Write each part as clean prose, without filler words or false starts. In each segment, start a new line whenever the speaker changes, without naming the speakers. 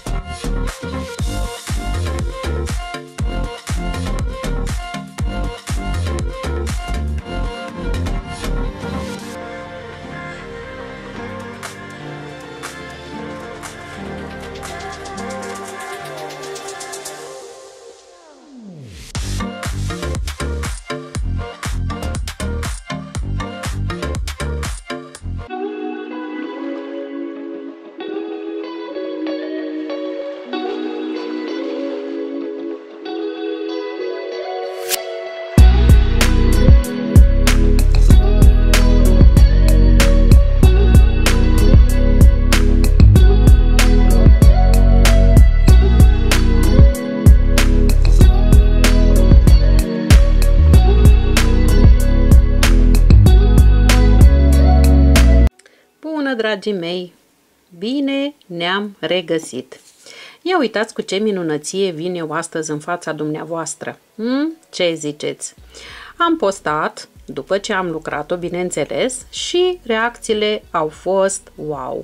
Dragii mei, bine ne-am regăsit! Ia uitați cu ce minunăție vin eu astăzi în fața dumneavoastră. Ce ziceți? Am postat, după ce am lucrat-o, bineînțeles, și reacțiile au fost wow!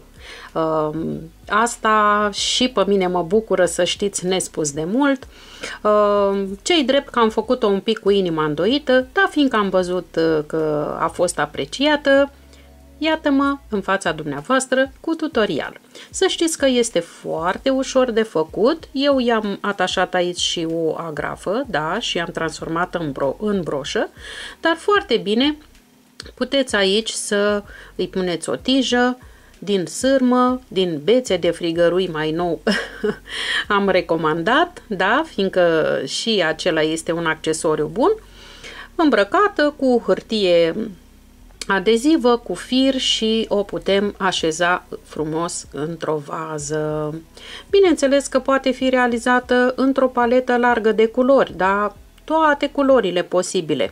Asta și pe mine mă bucură, să știți, nespus de mult. Ce-i drept că am făcut-o un pic cu inima îndoită, dar fiindcă am văzut că a fost apreciată, iată-mă în fața dumneavoastră cu tutorial. Să știți că este foarte ușor de făcut. Eu i-am atașat aici și o agrafă, da, și am transformat în broșă, dar foarte bine puteți aici să îi puneți o tijă din sârmă, din bețe de frigărui mai nou am recomandat, da, fiindcă și acela este un accesoriu bun, îmbrăcată cu hârtie adezivă, cu fir, și o putem așeza frumos într-o vază. Bineînțeles că poate fi realizată într-o paletă largă de culori, da, toate culorile posibile.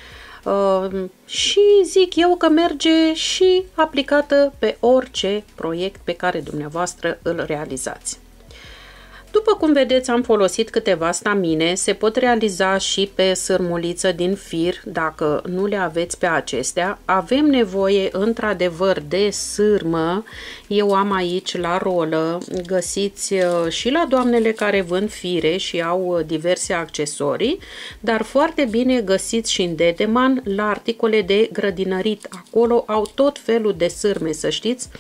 Și zic eu că merge și aplicată pe orice proiect pe care dumneavoastră îl realizați. După cum vedeți, am folosit câteva stamine, se pot realiza și pe sârmuliță din fir, dacă nu le aveți pe acestea. Avem nevoie într-adevăr de sârmă, eu am aici la rolă, găsiți și la doamnele care vând fire și au diverse accesorii, dar foarte bine găsiți și în Dedeman la articole de grădinărit, acolo au tot felul de sârme, să știți,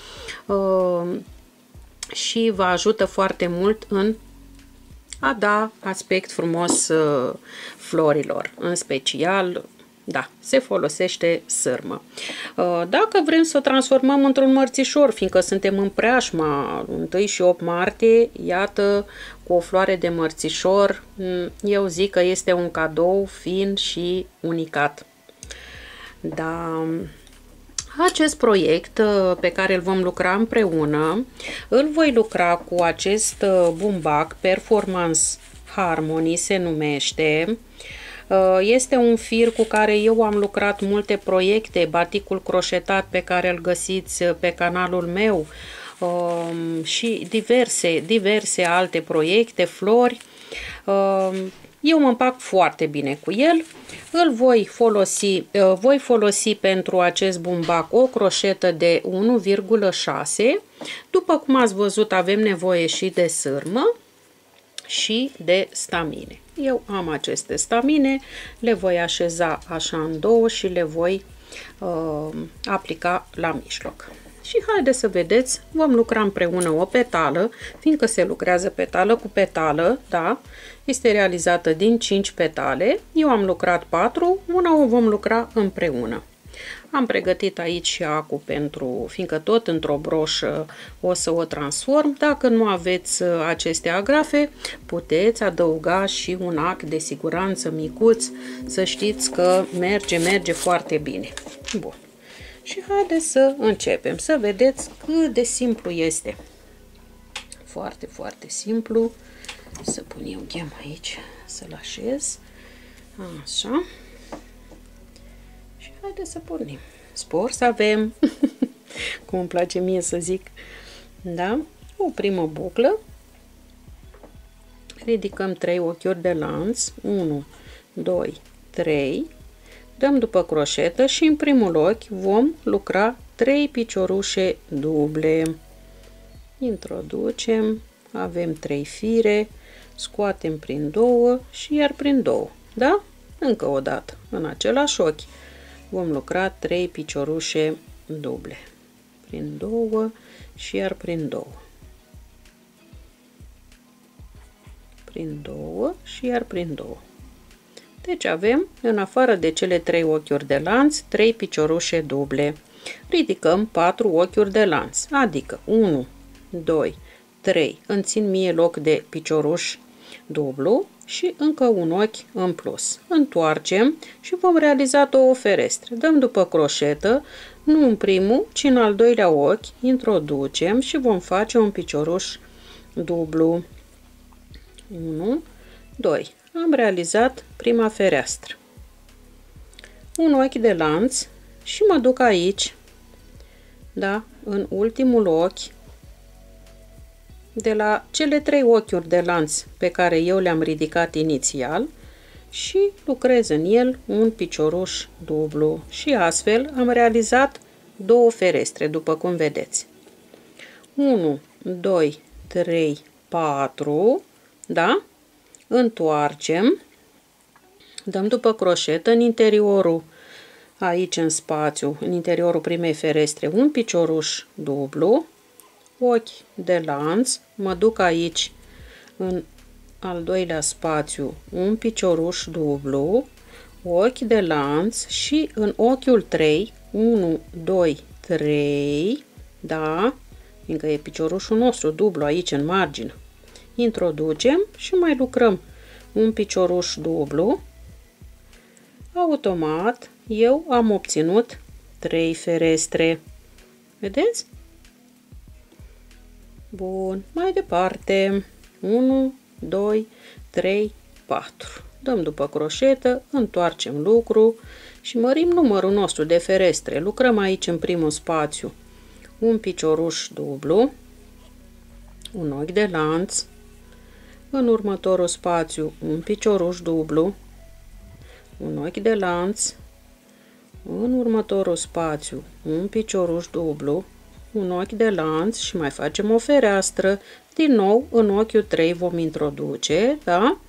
și vă ajută foarte mult în a da aspect frumos florilor. În special, da, se folosește sârmă. Dacă vrem să o transformăm într-un mărțișor, fiindcă suntem în preajma 1 și 8 martie, iată, cu o floare de mărțișor, eu zic că este un cadou fin și unicat. Da. Acest proiect pe care îl vom lucra împreună, îl voi lucra cu acest bumbac Performance Harmony, se numește. Este un fir cu care eu am lucrat multe proiecte, baticul croșetat pe care îl găsiți pe canalul meu și diverse alte proiecte, flori. Eu mă împac foarte bine cu el. Îl voi folosi pentru acest bumbac o croșetă de 1,6. După cum ați văzut, avem nevoie și de sârmă și de stamine. Eu am aceste stamine, le voi așeza așa în două și le voi aplica la mijloc. Și haideți să vedeți, vom lucra împreună o petală, fiindcă se lucrează petală cu petală, da? Este realizată din 5 petale. Eu am lucrat 4, una o vom lucra împreună. Am pregătit aici și acul pentru, fiindcă tot într-o broșă o să o transform. Dacă nu aveți aceste agrafe, puteți adăuga și un ac de siguranță micuț, să știți că merge foarte bine. Bun. Și haideți să începem, să vedeți cât de simplu este. Foarte simplu. Să pun eu ghem aici, să-l așez. Așa. Și haideți să pornim. Spor să avem, cum îmi place mie să zic. Da? O primă buclă. Ridicăm 3 ochiuri de lanț. 1, 2, 3. Dăm după croșetă și în primul ochi vom lucra 3 piciorușe duble. Introducem avem 3 fire, scoatem prin 2 și iar prin 2, da? Încă o dată, în același ochi, vom lucra 3 piciorușe duble, prin 2 și iar prin 2, prin 2 și iar prin 2. Deci avem, în afară de cele 3 ochiuri de lanț, 3 piciorușe duble. Ridicăm 4 ochiuri de lanț, adică 1, 2, 3, îmi țin mie loc de picioruș dublu și încă un ochi în plus. Întoarcem și vom realiza 2 ferestre. Dăm după croșetă, nu în primul, ci în al doilea ochi, introducem și vom face un picioruș dublu. 1, 2. Am realizat prima fereastră. Un ochi de lanț și mă duc aici, da, în ultimul ochi, de la cele 3 ochiuri de lanț pe care eu le-am ridicat inițial și lucrez în el un picioruș dublu și astfel am realizat 2 ferestre, după cum vedeți. 1, 2, 3, 4, da? Întoarcem, dăm după croșetă în interiorul, aici în spațiu, în interiorul primei ferestre, un picioruș dublu, ochi de lanț, mă duc aici în al doilea spațiu, un picioruș dublu, ochi de lanț și în ochiul 3, 1, 2, 3, da, fiindcă e piciorușul nostru dublu aici în margine. Introducem și mai lucrăm un picioruș dublu. Automat eu am obținut 3 ferestre. Vedeți? Bun, mai departe. 1, 2, 3, 4. Dăm după croșetă, întoarcem lucru și mărim numărul nostru de ferestre. Lucrăm aici în primul spațiu un picioruș dublu, un ochi de lanț, în următorul spațiu un picioruș dublu, un ochi de lanț, în următorul spațiu un picioruș dublu, un ochi de lanț și mai facem o fereastră. Din nou în ochiul 3 vom introduce, da?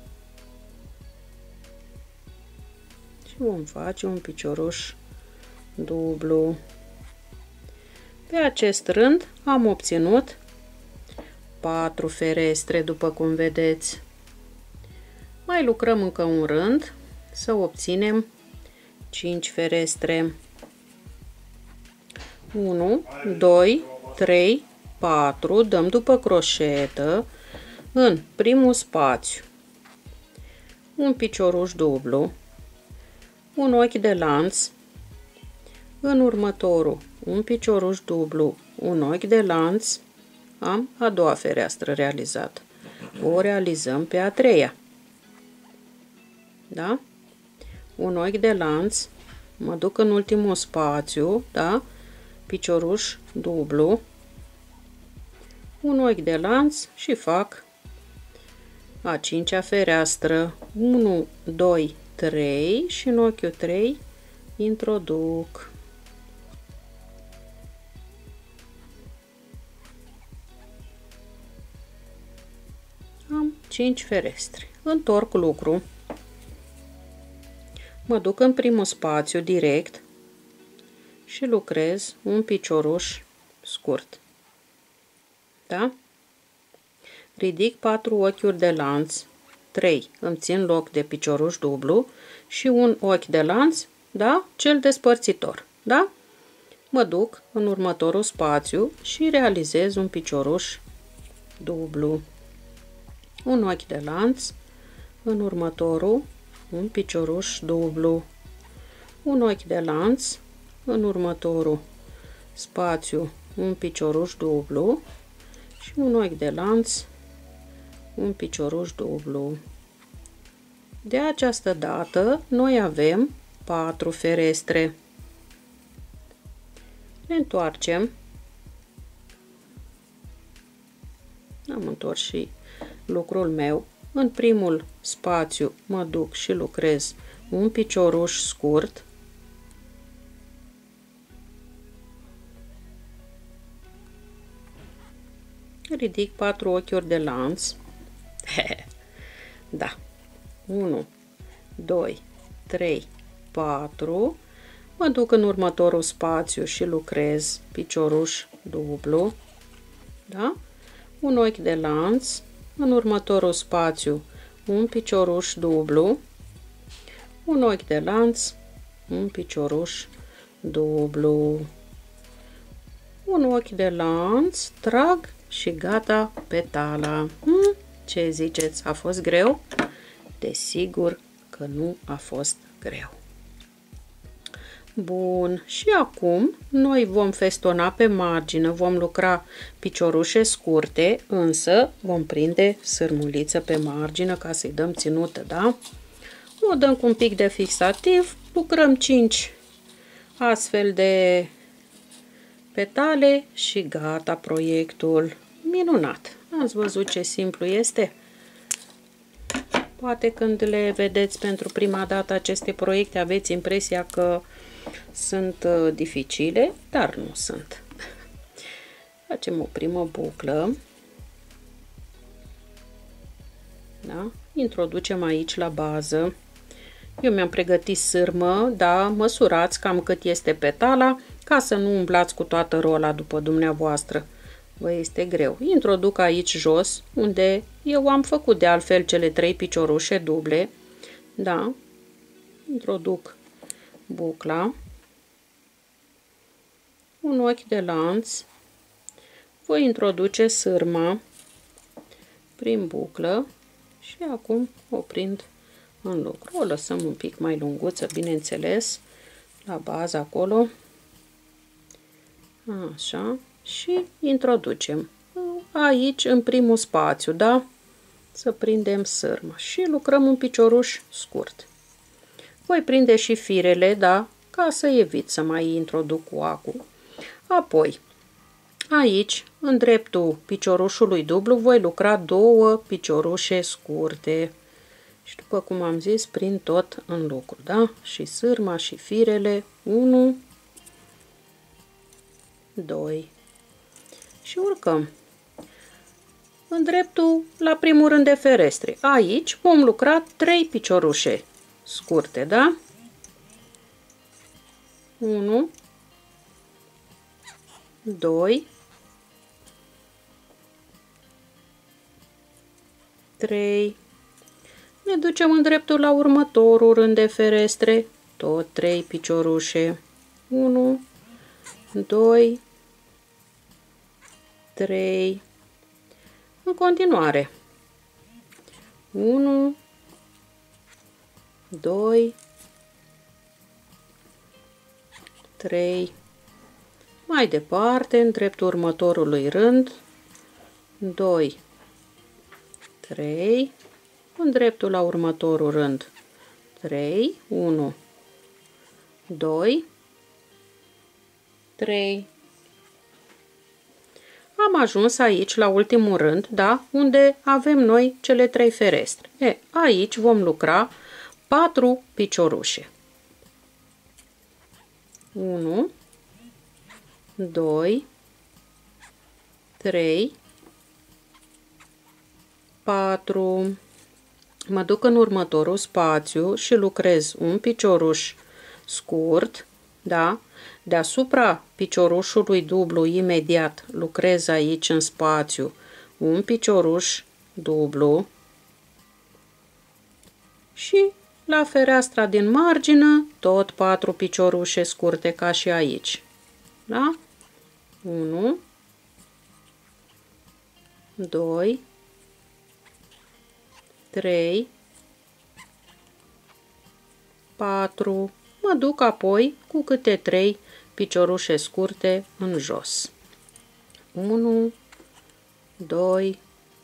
Și vom face un picioruș dublu. Pe acest rând am obținut 4 ferestre, după cum vedeți. Mai lucrăm încă un rând să obținem 5 ferestre. 1, 2, 3, 4, dăm după croșetă în primul spațiu un picioruș dublu, un ochi de lanț, în următorul un picioruș dublu, un ochi de lanț, am a doua fereastră realizată. O realizăm pe a treia. Da? Un ochi de lanț, mă duc în ultimul spațiu, da? Picioruș dublu, un ochi de lanț și fac a cincea fereastră. 1, 2, 3 și în ochiul 3 introduc. Am 5 ferestre. Întorc lucru. Mă duc în primul spațiu direct și lucrez un picioruș scurt. Da? Ridic 4 ochiuri de lanț, 3 îmi țin loc de picioruș dublu și un ochi de lanț, da? Cel despărțitor. Da? Mă duc în următorul spațiu și realizez un picioruș dublu. Un ochi de lanț, în următorul un picioruș dublu, un ochi de lanț, în următorul spațiu un picioruș dublu și un ochi de lanț, un picioruș dublu. De această dată noi avem 4 ferestre. Ne întoarcem. Am întors și lucrul meu. În primul spațiu mă duc și lucrez un picioruș scurt. ridic 4 ochiuri de lanț. Da. 1, 2, 3, 4. Mă duc în următorul spațiu și lucrez picioruș dublu. Da? Un ochi de lanț. În următorul spațiu un picioruș dublu. Un ochi de lanț. Un picioruș dublu. Un ochi de lanț. Trag și gata petala. Ce ziceți? A fost greu? Desigur că nu a fost greu. Bun, și acum noi vom festona pe margine, vom lucra piciorușe scurte, însă vom prinde sârmuliță pe margine ca să-i dăm ținută, da? O dăm cu un pic de fixativ, lucrăm 5 astfel de petale și gata proiectul. Minunat! Ați văzut ce simplu este? Poate când le vedeți pentru prima dată aceste proiecte aveți impresia că sunt dificile, dar nu sunt. Facem o primă buclă. Da? Introducem aici la bază. Eu mi-am pregătit sârmă, da, măsurați cam cât este petala, ca să nu umblați cu toată rola după dumneavoastră. Vă este greu. Introduc aici jos, unde eu am făcut de altfel cele 3 piciorușe duble. Da? Introduc bucla. Un ochi de lanț. Voi introduce sârma prin buclă și acum o prind în lucru. O lăsăm un pic mai lunguță, bineînțeles, la bază acolo. Așa. Și introducem aici în primul spațiu, da? Să prindem sârmă și lucrăm un picioruș scurt. Voi prinde și firele, da? Ca să evit să mai introduc cu acul. Apoi, aici, în dreptul piciorușului dublu, voi lucra 2 piciorușe scurte. Și după cum am zis, prind tot în lucru, da? Și sârma și firele, 1, 2. Și urcăm. În dreptul, la primul rând de ferestre. Aici vom lucra 3 piciorușe scurte, da? 1, 2, 3. Ne ducem în dreptul la următorul rând de ferestre, tot 3 piciorușe. 1, 2, 3. În continuare. 1, 2, 3. Mai departe, în dreptul următorului rând, 2, 3. În dreptul la următorul rând, 3, 1, 2, 3. Am ajuns aici la ultimul rând, da, unde avem noi cele 3 ferestre. Aici vom lucra 4 piciorușe. 1, 2, 3, 4. Mă duc în următorul spațiu și lucrez un picioruș scurt, da? Deasupra piciorușului dublu imediat lucrez aici în spațiu un picioruș dublu și la fereastra din margine tot 4 piciorușe scurte ca și aici. Da? 1, 2, 3, 4. Mă duc apoi cu câte 3 piciorușe scurte în jos. 1, 2,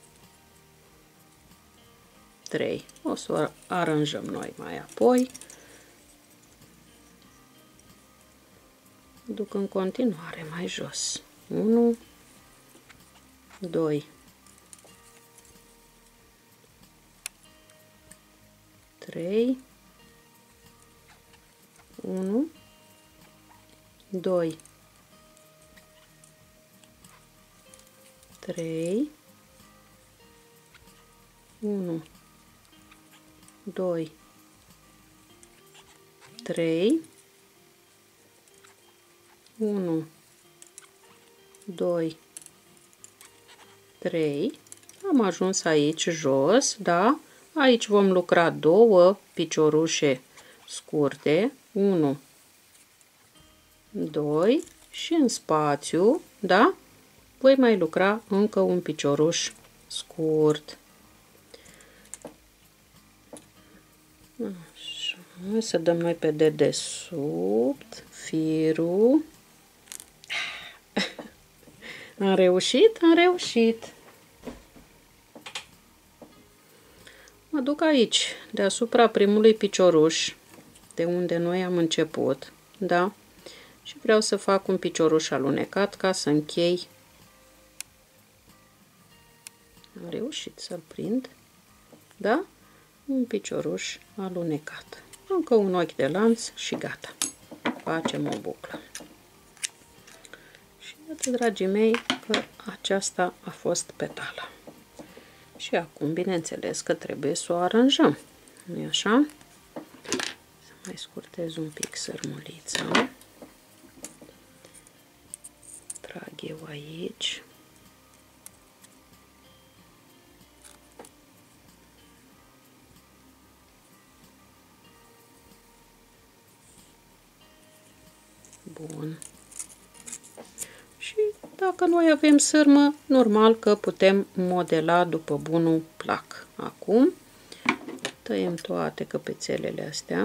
3. O să o aranjăm noi mai apoi. Duc în continuare mai jos. 1, 2, 3, 1, 2, 3, 1, 2, 3, 1, 2, 3, am ajuns aici jos, da? Aici vom lucra 2 piciorușe scurte, 1, 2 și în spațiu, da? Voi mai lucra încă un picioruș scurt. Așa, să dăm noi pe dedesubt firul. Am reușit? Am reușit. Mă duc aici, deasupra primului picioruș, de unde noi am început, da? Și vreau să fac un picioruș alunecat ca să închei. Am reușit să-l prind, da? Un picioruș alunecat. Încă un ochi de lanț și gata. Facem o buclă. Și iată, dragii mei, că aceasta a fost petala. Și acum, bineînțeles că trebuie să o aranjăm. Nu-i așa? Să mai scurtez un pic sărmulița. Trag eu aici. Bun. Și dacă noi avem sârmă, normal că putem modela după bunul plac. Acum tăiem toate căpețelele astea.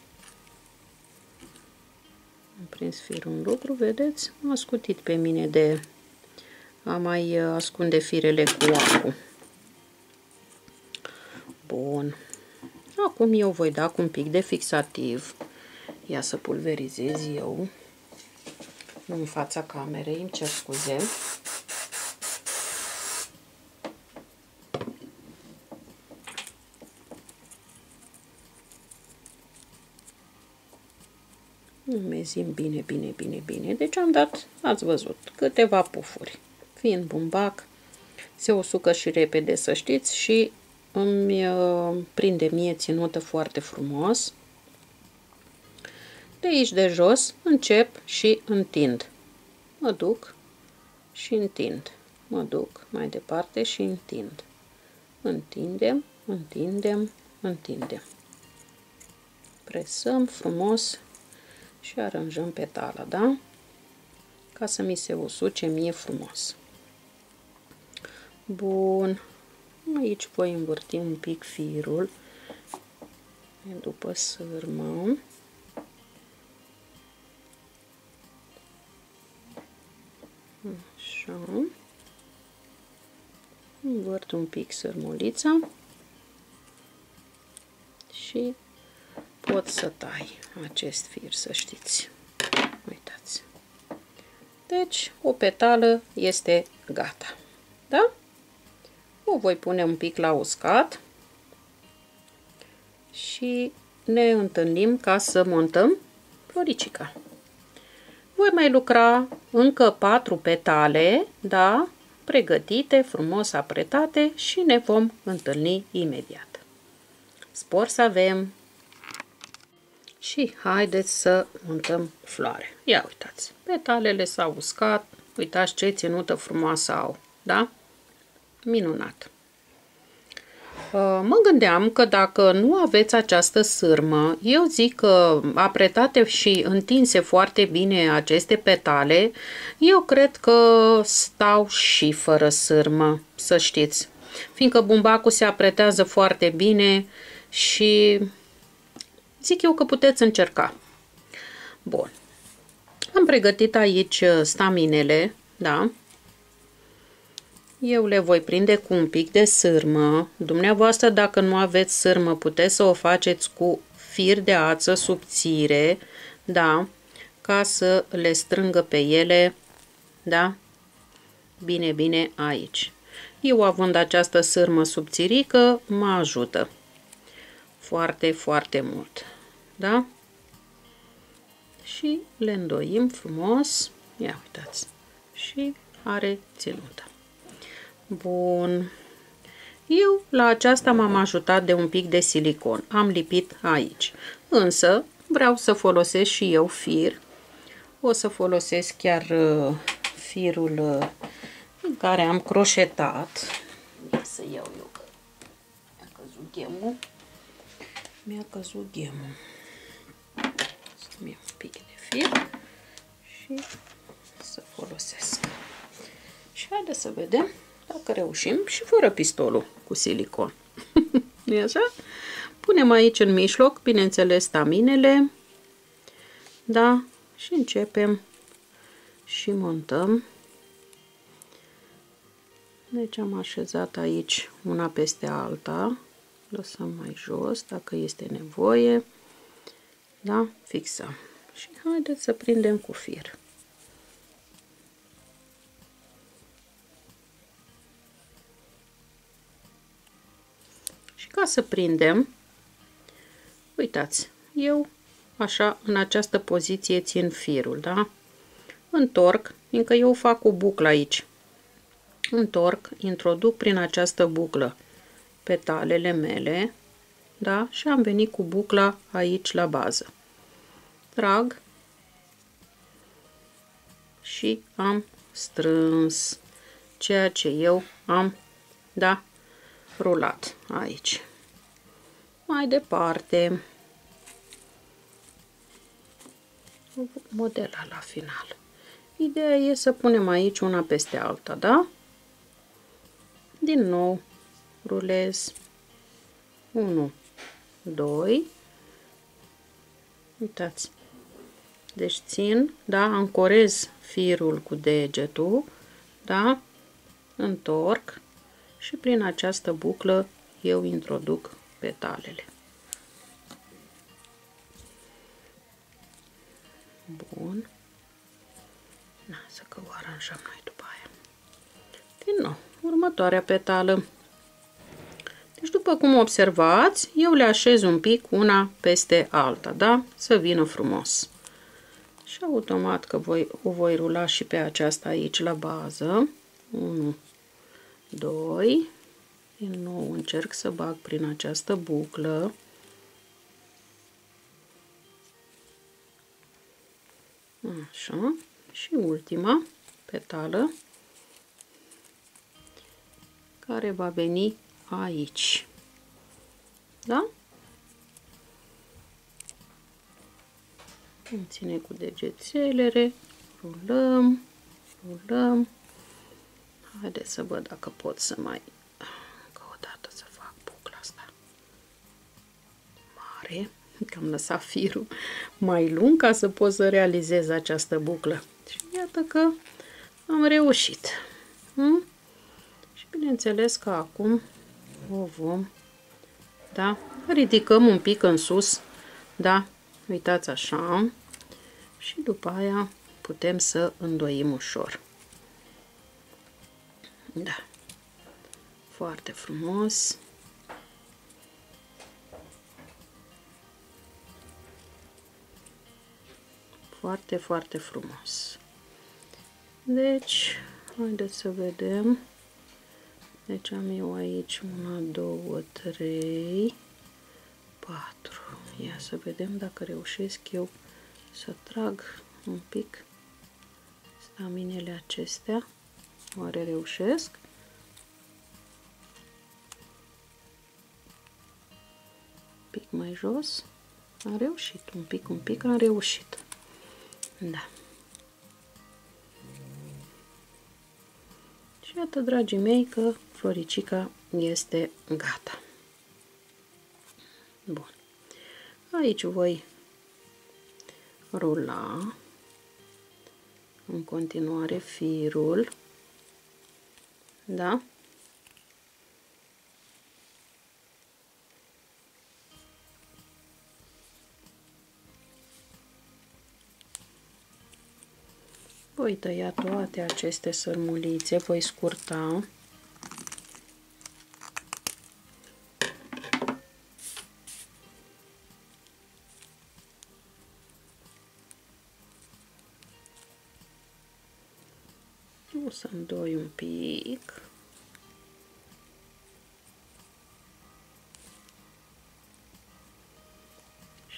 Am prins firul în lucru, vedeți? M-a scutit pe mine de a mai ascunde firele cu acul. Bun. Acum eu voi da cu un pic de fixativ. Ia să pulverizez eu. În fața camerei, îmi cer scuze. Înmezim bine, bine, bine, bine. Deci am dat, ați văzut, câteva pufuri. Fiind bumbac, se usucă și repede, să știți, și îmi prinde mie ținută foarte frumos. De aici de jos încep și întind. Mă duc și întind. Mă duc mai departe și întind. Întindem, întindem, întindem. Presăm frumos și aranjăm petala, da? Ca să mi se usuce mie frumos. Bun. Aici voi învârti un pic firul după sârmă. Așa. Învârt un pic sărmulița și pot să tai acest fir, să știți. Uitați. Deci, o petală este gata. Da? O voi pune un pic la uscat și ne întâlnim ca să montăm floricica. Voi mai lucra încă 4 petale, da, pregătite, frumos apretate și ne vom întâlni imediat. Spor să avem! Și haideți să montăm floare. Ia uitați, petalele s-au uscat, uitați ce ținută frumoasă au, da? Minunat! Mă gândeam că dacă nu aveți această sârmă, eu zic că apretate și întinse foarte bine aceste petale, eu cred că stau și fără sârmă, să știți. Fiindcă bumbacul se apretează foarte bine și zic eu că puteți încerca. Bun. Am pregătit aici staminele, da? Eu le voi prinde cu un pic de sârmă. Dumneavoastră, dacă nu aveți sârmă, puteți să o faceți cu fir de ață subțire, da, ca să le strângă pe ele, da, bine, bine aici. Eu, având această sârmă subțirică, mă ajută foarte, foarte mult, da? Și le îndoim frumos, ia uitați, și are ținută. Bun. Eu la aceasta m-am ajutat de un pic de silicon. Am lipit aici. Însă vreau să folosesc și eu fir. O să folosesc chiar firul în care am croșetat. Să iau eu că mi-a căzut ghemul. Mi-a căzut ghemul. Să-mi iau un pic de fir și să folosesc. Și haideți să vedem dacă reușim și fără pistolul cu silicon. Nu-i așa? Punem aici în mijloc, bineînțeles, staminele. Da? Și începem și montăm. Deci am așezat aici una peste alta. Lăsăm mai jos dacă este nevoie. Da? Fixăm. Și haideți să prindem cu fir. Și ca să prindem, uitați, eu așa în această poziție țin firul, da? Întorc, fiindcă eu fac o buclă aici. Întorc, introduc prin această buclă petalele mele, da? Și am venit cu bucla aici la bază. Trag și am strâns ceea ce eu am, da, rulat aici. Mai departe, modela la final. Ideea e să punem aici una peste alta, da? Din nou rulez 1, 2. Uitați. Deci țin, da, ancorez firul cu degetul, da? Întorc și prin această buclă eu introduc petalele. Bun. Să că o aranjăm noi după aia. Din nou, următoarea petală. Deci după cum observați, eu le așez un pic una peste alta, da? Să vină frumos. Și automat că o voi rula și pe aceasta aici la bază. 1, 2. Din nou încerc să bag prin această buclă. Așa. Și ultima petală care va veni aici. Da? Îmi ține cu degețelele, rulăm, rulăm. Haideți să văd dacă pot să mai încă o dată să fac bucla asta mare, că am lăsat firul mai lung ca să pot să realizez această buclă. Și iată că am reușit. Și bineînțeles că acum o vom, da, ridicăm un pic în sus, da, uitați așa, și după aia putem să îndoim ușor. Da, foarte frumos. Foarte, foarte frumos. Deci, haideți să vedem. Deci am eu aici 1, 2, 3, 4. Ia să vedem dacă reușesc eu să trag un pic staminele acestea. Oare reușesc? Un pic mai jos. Am reușit. Un pic am reușit. Da. Și iată, dragii mei, că floricica este gata. Bun. Aici voi rula în continuare firul. Da? Voi tăia toate aceste sărmulițe, voi scurta. O să îndoi un pic.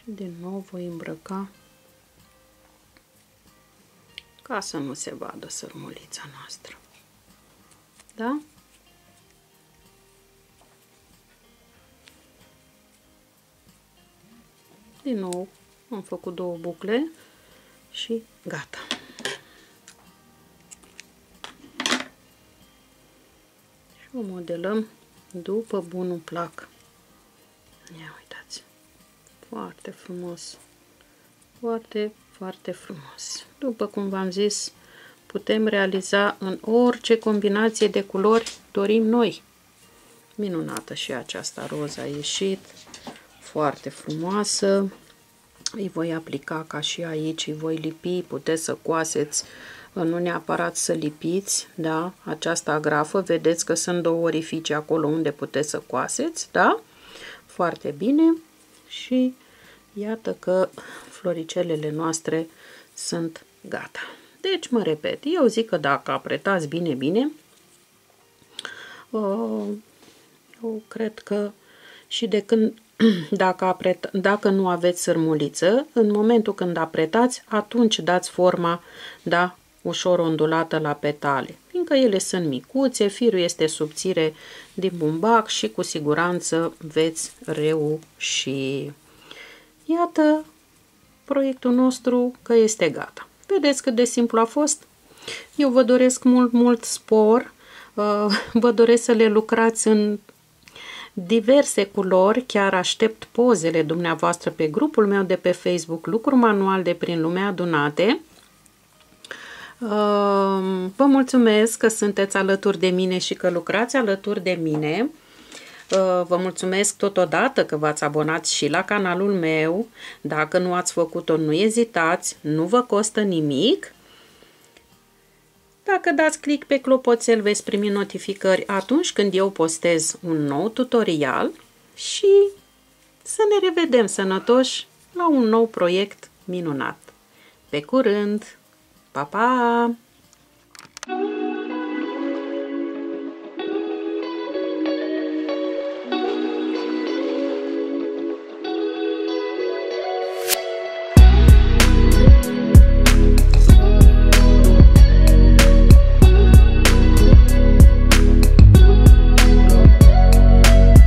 Și din nou voi îmbrăca ca să nu se vadă sărmulița noastră. Da? Din nou am făcut 2 bucle și gata. Și o modelăm după bunul plac. Ia uitați. Foarte frumos. Foarte, foarte frumos. După cum v-am zis, putem realiza în orice combinație de culori dorim noi. Minunată și aceasta roză a ieșit. Foarte frumoasă. Îi voi aplica ca și aici, îi voi lipi, puteți să coaseți, nu neapărat să lipiți, da? Această agrafă, vedeți că sunt 2 orificii acolo unde puteți să coaseți, da? Foarte bine și iată că floricelele noastre sunt gata. Deci, mă repet, eu zic că dacă apretați bine, bine, eu cred că și de când, dacă nu aveți sărmuliță, în momentul când apretați, atunci dați forma, da, ușor ondulată la petale, fiindcă ele sunt micuțe, firul este subțire din bumbac și cu siguranță veți reuși. Iată proiectul nostru că este gata. Vedeți cât de simplu a fost? Eu vă doresc mult spor, vă doresc să le lucrați în diverse culori, chiar aștept pozele dumneavoastră pe grupul meu de pe Facebook, Lucruri Manual de prin Lumea Adunate. Vă mulțumesc că sunteți alături de mine și că lucrați alături de mine. Vă mulțumesc totodată că v-ați abonat și la canalul meu. Dacă nu ați făcut-o, nu ezitați, nu vă costă nimic. Dacă dați click pe clopoțel, veți primi notificări atunci când eu postez un nou tutorial și să ne revedem sănătoși la un nou proiect minunat. Pe curând! Pa, pa!